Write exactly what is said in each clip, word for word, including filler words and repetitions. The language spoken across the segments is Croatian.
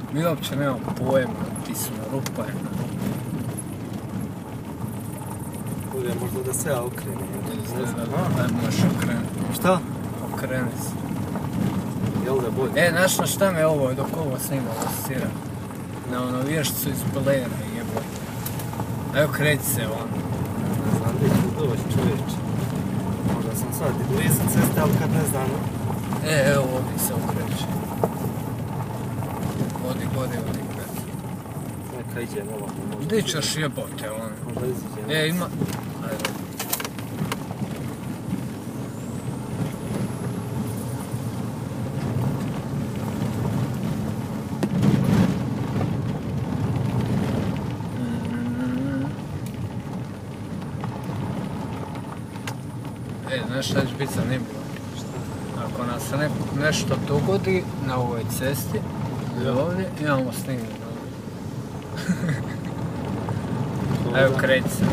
Mi uopće nemamo pojma, ti su na rupa je na rupa. Bude možda da se ja okrenem. Daj možeš okrenuti. Šta? Okreni se. Jel da bolje? E, znaš na šta me ovo, dok ovo snima asocira? Na ono vješću iz Belera jebote. Evo kreć se on. Ne znam gdje ću doći čovječe. Možda sam sad i blizu ceste, ali kad ne znam. E, evo ovdje se okreće. Vodi, vodi, vodi kreć. Neka iđe malo. Gdje ćeš jebote on? Možda iziđe. E, ima... Ajde. E, znaš šta će biti zanimljivo? Ako nam se ne, nešto dogodi na ovoj cesti, ili ovdje, imamo snimljeno. Evo kreći se.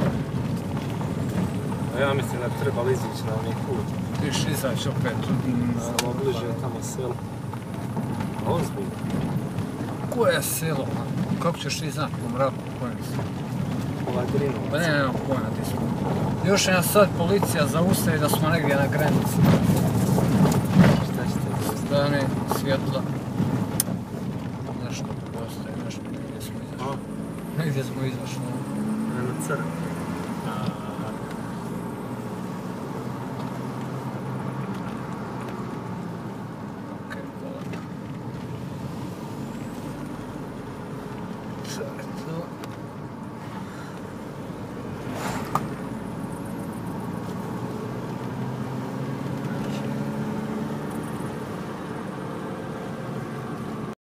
A ja mislim da bi trebali izići na onaj put. Viš izaći opet. Samo bliže tamo selo. Ozbiljno. Koje je selo? Kako ćeš ti znat po mraku kojem se? Ovaj Drinovac. Pa ne, nemam pojma ti smo. Još nas sad policija zaustavi da smo negdje na granici. Šta ćete doći? Strane, svjetla. Nešto postoje, nešto negdje smo izašli. Negdje smo izašli. Ne na crkvu.